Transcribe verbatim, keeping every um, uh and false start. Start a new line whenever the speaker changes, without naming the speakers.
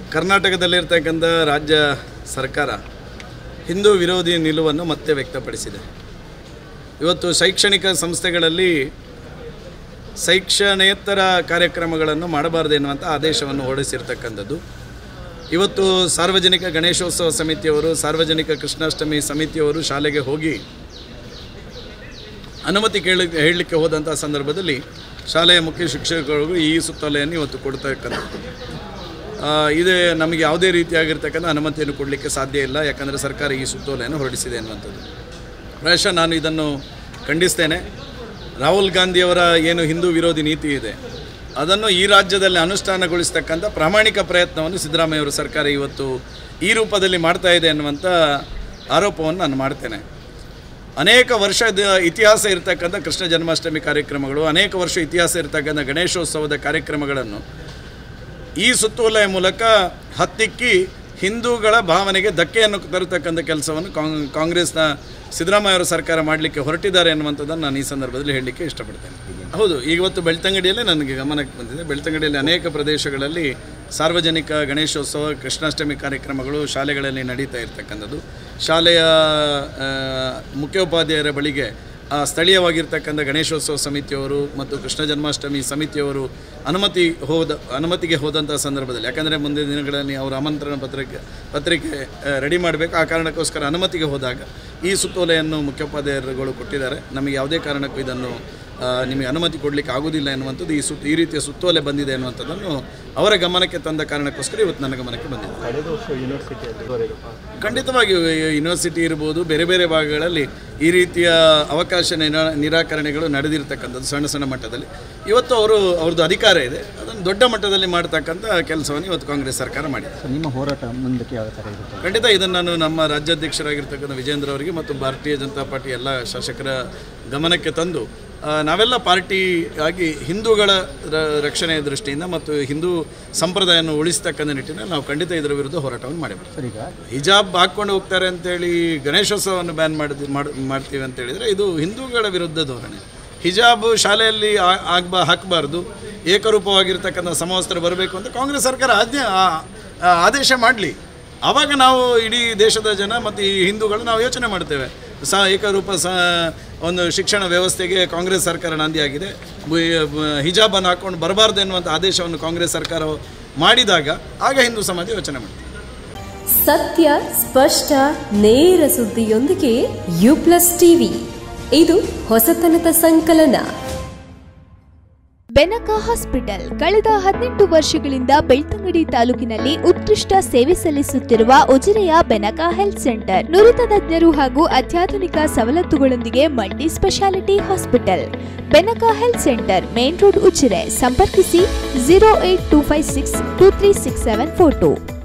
ಕರ್ನಾಟಕದಲ್ಲಿರ್ತಕ್ಕಂಥ ರಾಜ್ಯ ಸರ್ಕಾರ ಹಿಂದೂ ವಿರೋಧಿ ನಿಲುವನ್ನು ಮತ್ತೆ ವ್ಯಕ್ತಪಡಿಸಿದೆ. ಇವತ್ತು ಶೈಕ್ಷಣಿಕ ಸಂಸ್ಥೆಗಳಲ್ಲಿ ಶೈಕ್ಷಣೇತರ ಕಾರ್ಯಕ್ರಮಗಳನ್ನು ಮಾಡಬಾರದು ಎನ್ನುವಂಥ ಆದೇಶವನ್ನು ಹೊರಡಿಸಿರ್ತಕ್ಕಂಥದ್ದು. ಇವತ್ತು ಸಾರ್ವಜನಿಕ ಗಣೇಶೋತ್ಸವ ಸಮಿತಿಯವರು, ಸಾರ್ವಜನಿಕ ಕೃಷ್ಣಾಷ್ಟಮಿ ಸಮಿತಿಯವರು ಶಾಲೆಗೆ ಹೋಗಿ ಅನುಮತಿ ಕೇಳಿ ಹೇಳಲಿಕ್ಕೆ ಹೋದಂಥ ಸಂದರ್ಭದಲ್ಲಿ ಶಾಲೆಯ ಮುಖ್ಯ ಶಿಕ್ಷಕರು ಈ ಸುತ್ತೋಲೆಯನ್ನು ಇವತ್ತು ಕೊಡ್ತಕ್ಕಂಥದ್ದು. ಇದು ನಮಗೆ ಯಾವುದೇ ರೀತಿಯಾಗಿರ್ತಕ್ಕಂಥ ಅನುಮತಿಯನ್ನು ಕೊಡಲಿಕ್ಕೆ ಸಾಧ್ಯ ಇಲ್ಲ, ಯಾಕಂದರೆ ಸರ್ಕಾರ ಈ ಸುತ್ತೋಲೆಯನ್ನು ಹೊರಡಿಸಿದೆ ಅನ್ನುವಂಥದ್ದು. ಪ್ರಾಯಶಃ ನಾನು ಇದನ್ನು ಖಂಡಿಸ್ತೇನೆ. ರಾಹುಲ್ ಗಾಂಧಿಯವರ ಏನು ಹಿಂದೂ ವಿರೋಧಿ ನೀತಿ ಇದೆ ಅದನ್ನು ಈ ರಾಜ್ಯದಲ್ಲಿ ಅನುಷ್ಠಾನಗೊಳಿಸ್ತಕ್ಕಂಥ ಪ್ರಾಮಾಣಿಕ ಪ್ರಯತ್ನವನ್ನು ಸಿದ್ದರಾಮಯ್ಯವರ ಸರ್ಕಾರ ಇವತ್ತು ಈ ರೂಪದಲ್ಲಿ ಮಾಡ್ತಾ ಇದೆ ಅನ್ನುವಂಥ ಆರೋಪವನ್ನು ನಾನು ಮಾಡ್ತೇನೆ. ಅನೇಕ ವರ್ಷದ ಇತಿಹಾಸ ಇರತಕ್ಕಂಥ ಕೃಷ್ಣ ಜನ್ಮಾಷ್ಟಮಿ ಕಾರ್ಯಕ್ರಮಗಳು, ಅನೇಕ ವರ್ಷ ಇತಿಹಾಸ ಇರತಕ್ಕಂಥ ಗಣೇಶೋತ್ಸವದ ಕಾರ್ಯಕ್ರಮಗಳನ್ನು ಈ ಸುತ್ತೋಲೆಯ ಮೂಲಕ ಹತ್ತಿಕ್ಕಿ ಹಿಂದೂಗಳ ಭಾವನೆಗೆ ಧಕ್ಕೆಯನ್ನು ತರತಕ್ಕಂಥ ಕೆಲಸವನ್ನು ಕಾಂಗ್ರೆಸ್ನ ಸಿದ್ದರಾಮಯ್ಯವರ ಸರ್ಕಾರ ಮಾಡಲಿಕ್ಕೆ ಹೊರಟಿದ್ದಾರೆ ಅನ್ನುವಂಥದ್ದನ್ನು ನಾನು ಈ ಸಂದರ್ಭದಲ್ಲಿ ಹೇಳಲಿಕ್ಕೆ ಇಷ್ಟಪಡ್ತೇನೆ. ಹೌದು, ಇವತ್ತು ಬೆಳ್ತಂಗಡಿಯಲ್ಲೇ ನನಗೆ ಗಮನಕ್ಕೆ ಬಂದಿದೆ. ಬೆಳ್ತಂಗಡಿಯಲ್ಲಿ ಅನೇಕ ಪ್ರದೇಶಗಳಲ್ಲಿ ಸಾರ್ವಜನಿಕ ಗಣೇಶೋತ್ಸವ, ಕೃಷ್ಣಾಷ್ಟಮಿ ಕಾರ್ಯಕ್ರಮಗಳು ಶಾಲೆಗಳಲ್ಲಿ ನಡೀತಾ ಇರ್ತಕ್ಕಂಥದ್ದು. ಶಾಲೆಯ ಮುಖ್ಯೋಪಾಧ್ಯಾಯರ ಬಳಿಗೆ ಸ್ಥಳೀಯವಾಗಿರ್ತಕ್ಕಂಥ ಗಣೇಶೋತ್ಸವ ಸಮಿತಿಯವರು ಮತ್ತು ಕೃಷ್ಣ ಜನ್ಮಾಷ್ಟಮಿ ಸಮಿತಿಯವರು ಅನುಮತಿ ಹೋದ ಅನುಮತಿಗೆ ಹೋದಂಥ ಸಂದರ್ಭದಲ್ಲಿ, ಯಾಕಂದರೆ ಮುಂದಿನ ದಿನಗಳಲ್ಲಿ ಅವರು ಆಮಂತ್ರಣ ಪತ್ರಿಕೆ ಪತ್ರಿಕೆ ರೆಡಿ ಮಾಡಬೇಕು, ಆ ಕಾರಣಕ್ಕೋಸ್ಕರ ಅನುಮತಿಗೆ ಹೋದಾಗ ಈ ಸುತ್ತೋಲೆಯನ್ನು ಮುಖ್ಯೋಪಾಧ್ಯಾಯರುಗಳು ಕೊಟ್ಟಿದ್ದಾರೆ. ನಮಗೆ ಯಾವುದೇ ಕಾರಣಕ್ಕೂ ಇದನ್ನು ನಿಮಗೆ ಅನುಮತಿ ಕೊಡಲಿಕ್ಕೆ ಆಗೋದಿಲ್ಲ ಎನ್ನುವಂಥದ್ದು ಈ ಸುತ್ತ ಈ ರೀತಿಯ ಸುತ್ತೋಲೆ ಬಂದಿದೆ ಅನ್ನುವಂಥದ್ದನ್ನು ಅವರ ಗಮನಕ್ಕೆ ತಂದ ಕಾರಣಕ್ಕೋಸ್ಕರ ಇವತ್ತು ನನ್ನ ಗಮನಕ್ಕೆ ಬಂದಿದೆ. ಖಂಡಿತವಾಗಿ ಯೂನಿವರ್ಸಿಟಿ ಇರ್ಬೋದು, ಬೇರೆ ಬೇರೆ ಭಾಗಗಳಲ್ಲಿ ಈ ರೀತಿಯ ಅವಕಾಶ ನಿರಾಕರಣೆಗಳು ನಡೆದಿರ್ತಕ್ಕಂಥದ್ದು ಸಣ್ಣ ಸಣ್ಣ ಮಟ್ಟದಲ್ಲಿ. ಇವತ್ತು ಅವರು ಅವ್ರದ್ದು ಅಧಿಕಾರ ಇದೆ, ಅದನ್ನು ದೊಡ್ಡ ಮಟ್ಟದಲ್ಲಿ ಮಾಡ್ತಕ್ಕಂಥ ಕೆಲಸವನ್ನು ಇವತ್ತು ಕಾಂಗ್ರೆಸ್ ಸರ್ಕಾರ ಮಾಡಿದೆ.
ನಿಮ್ಮ ಹೋರಾಟ ಮುಂದಕ್ಕೆ ಯಾವ ಥರ ಇರುತ್ತೆ?
ಖಂಡಿತ ಇದನ್ನು ನಾನು ನಮ್ಮ ರಾಜ್ಯಾಧ್ಯಕ್ಷರಾಗಿರ್ತಕ್ಕಂಥ ವಿಜೇಂದ್ರ ಅವರಿಗೆ ಮತ್ತು ಭಾರತೀಯ ಜನತಾ ಪಾರ್ಟಿ ಎಲ್ಲ ಶಾಸಕರ ಗಮನಕ್ಕೆ ತಂದು ನಾವೆಲ್ಲ ಪಾರ್ಟಿ ಆಗಿ ಹಿಂದೂಗಳ ರಕ್ಷಣೆಯ ದೃಷ್ಟಿಯಿಂದ ಮತ್ತು ಹಿಂದೂ ಸಂಪ್ರದಾಯವನ್ನು ಉಳಿಸ್ತಕ್ಕಂಥ ನಿಟ್ಟಿನಲ್ಲಿ ನಾವು ಖಂಡಿತ ಇದರ ವಿರುದ್ಧ ಹೋರಾಟವನ್ನು ಮಾಡಿಬಿಡ್ತೀವಿ. ಈಗ ಹಿಜಾಬ್ ಹಾಕ್ಕೊಂಡು ಹೋಗ್ತಾರೆ ಅಂತೇಳಿ ಗಣೇಶೋತ್ಸವವನ್ನು ಬ್ಯಾನ್ ಮಾಡಿ ಮಾಡ್ತೀವಿ ಅಂತ ಹೇಳಿದರೆ ಇದು ಹಿಂದೂಗಳ ವಿರುದ್ಧ ಧೋರಣೆ. ಹಿಜಾಬ್ ಶಾಲೆಯಲ್ಲಿ ಆಗ್ಬಾ ಹಾಕಬಾರ್ದು, ಏಕರೂಪವಾಗಿರ್ತಕ್ಕಂಥ ಸಮವಸ್ತ್ರ ಬರಬೇಕು ಅಂತ ಕಾಂಗ್ರೆಸ್ ಸರ್ಕಾರ ಆಜ್ಞೆ ಆದೇಶ ಮಾಡಲಿ. ಆವಾಗ ನಾವು ಇಡೀ ದೇಶದ ಜನ ಮತ್ತು ಈ ಹಿಂದೂಗಳು ನಾವು ಯೋಚನೆ ಮಾಡ್ತೇವೆ. ಸ ಏಕರೂಪ ಸ ಒಂದು ಶಿಕ್ಷಣ ವ್ಯವಸ್ಥೆಗೆ ಕಾಂಗ್ರೆಸ್ ಸರ್ಕಾರ ನಾಂದಿಯಾಗಿದೆ. ಹಿಜಾಬನ್ನು ಹಾಕ್ಕೊಂಡು ಬರಬಾರ್ದು ಎನ್ನುವಂಥ ಆದೇಶವನ್ನು ಕಾಂಗ್ರೆಸ್ ಸರ್ಕಾರ ಮಾಡಿದಾಗ ಆಗ ಹಿಂದೂ ಸಮಾಜ ಯೋಚನೆ ಮಾಡ್ತದೆ.
ಸತ್ಯ, ಸ್ಪಷ್ಟ, ನೇರ ಸುದ್ದಿಯೊಂದಿಗೆ ಯು ಪ್ಲಸ್ ಟಿವಿ, ಇದು ಹೊಸತನದ ಸಂಕಲನ.
ಬೆನಕ ಹಾಸ್ಪಿಟಲ್ ಕಳೆದ ಹದಿನೆಂಟು ವರ್ಷಗಳಿಂದ ಬೆಳ್ತಂಗಡಿ ತಾಲೂಕಿನಲ್ಲಿ ಉತ್ಕೃಷ್ಟ ಸೇವೆ ಸಲ್ಲಿಸುತ್ತಿರುವ ಉಜಿರೆಯ ಬೆನಕ ಹೆಲ್ತ್ ಸೆಂಟರ್ ನುರಿತ ತಜ್ಞರು ಹಾಗೂ ಅತ್ಯಾಧುನಿಕ ಸವಲತ್ತುಗಳೊಂದಿಗೆ multi speciality hospital. Benaka health centre, main road, Ujire. ಸಂಪರ್ಕಿಸಿ zero eight two five six two three six seven four two.